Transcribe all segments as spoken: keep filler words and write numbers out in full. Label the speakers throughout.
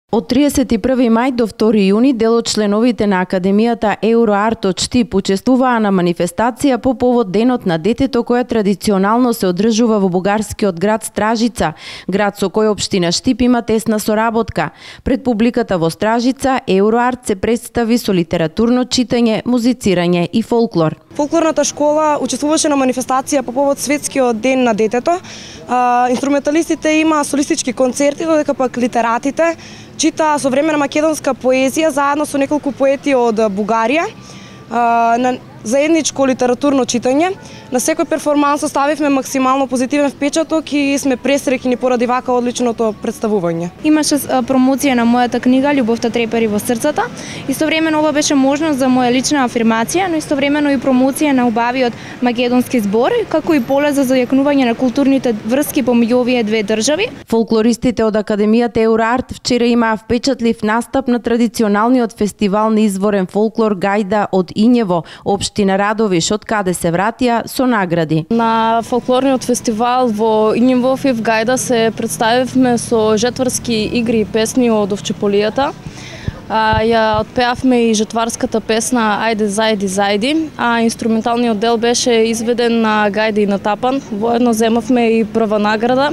Speaker 1: Од триесет и први мај до втори јуни дел од членовите на Академијата Euroart од Штип учествуваа на манифестација по повод Денот на детето која традиционално се одржува во бугарскиот град Стражица, град со кој општина Штип има тесна соработка. Пред публиката во Стражица Euroart се представи со литературно читање, музицирање и фолклор.
Speaker 2: Фолклорната школа учествуваше на манифестација по повод Светскиот ден на детето. Инструменталистите има солистички концерти, додека пак литератите читаа современа македонска поезија заедно со неколку поети од Бугарија на заедничко литературно читање. На секој перформанс оставивме максимално позитивен впечаток и сме пресреќни поради вака одличното представување.
Speaker 3: Имаше промоција на мојата книга Љубовта трепери во срцата. Истовремено ова беше можност за моја лична афирмација, но истовремено и промоција на убавиот македонски збор, како и поле за зајакнување на културните врски помеѓу овие две држави.
Speaker 1: Фолклористите од Академијата Euroart вчера имаа впечатлив настап на традиционалниот фестивал на изворен фолклор Гајда од Ињево, општина Радовиш, од каде се вратија со награди.
Speaker 4: На фолклорниот фестивал во Ињево и в Гајда се представивме со жетварски игри и песни од Овчеполијата. Ја отпеавме и жетварската песна Ајде зајди зајди, а инструменталниот дел беше изведен на гајда и на тапан. Воедно земавме и прва награда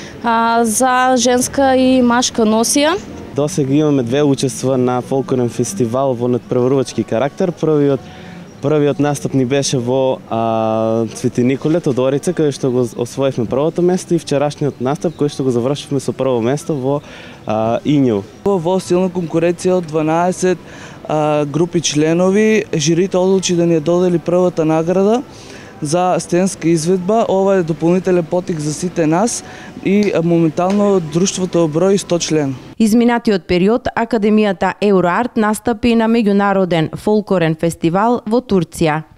Speaker 4: за женска и машка носија.
Speaker 5: Досега имаме две учества на фолклорен фестивал во надпреварувачки карактер. Првиот Првиот настап ни беше во а, Цвети Николет од Орица, каде што го освоивме првото место, и вчерашниот настап кој што го завршивме со прво место во а, Ињево.
Speaker 6: Во силна конкуренција од дванаесет а, групи членови, жирите одлучи да ни додели првата награда за стенска изведба. Ова е дополнителен потик за сите нас и моментално друштвото брои сто член.
Speaker 1: Изминатиот период Академијата Euroart настапи на меѓународен фолклорен фестивал во Турција.